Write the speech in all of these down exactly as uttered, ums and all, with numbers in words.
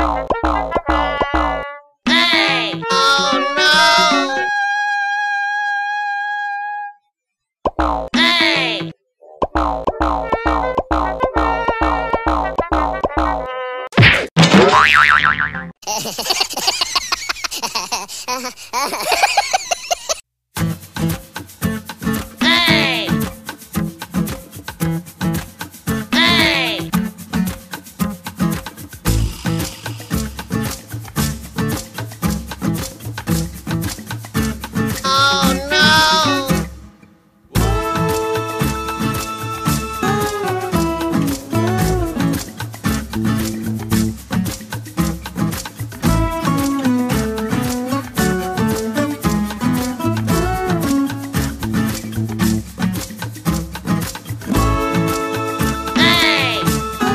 Hey! Oh no! Hey! Hey! Hey! Oh no! Hey!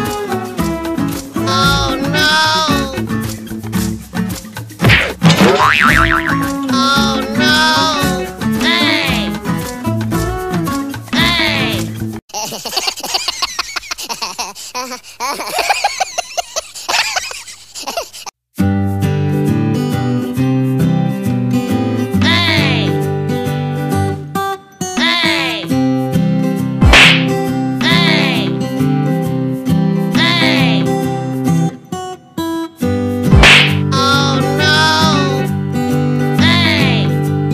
Oh no! Oh no! Hey! Hey! Hey! Hey! Hey! Hey! Oh no! Hey!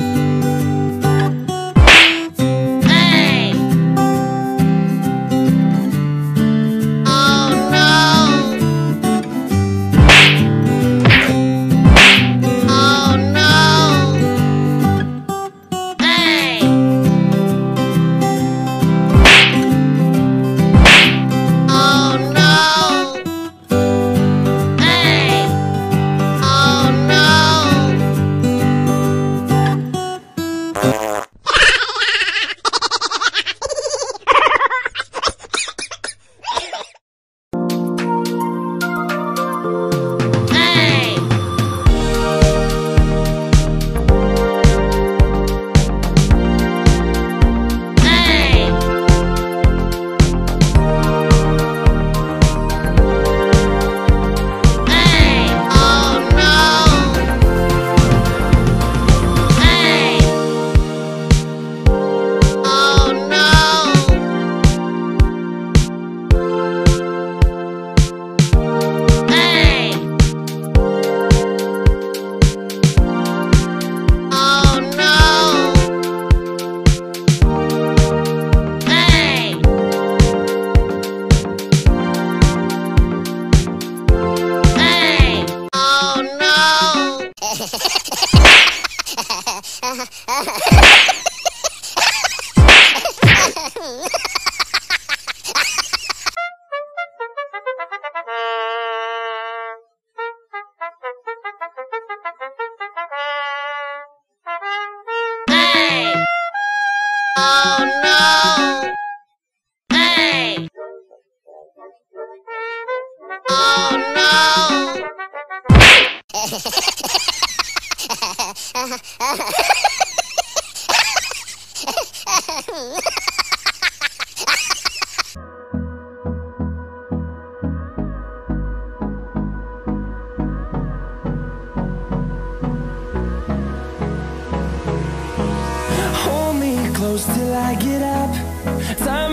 Hey! Oh no! Oh no! Hey! Oh no! Hey! Oh no! Hey! Hey! Hey! Oh no! Hey! Oh no! Hey! Oh no! Hey! Hey! Oh no! Hey! Oh no! Hey! Oh no! Hold me close till I get up. Time